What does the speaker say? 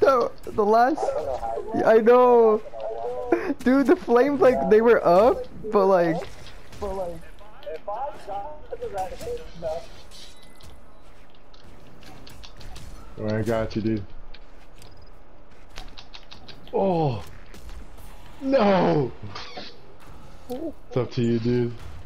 the last. I know, dude. The flames like they were up, but like. If I got to that hit, no. Alright, I got you, dude. Oh! No! It's up to you, dude.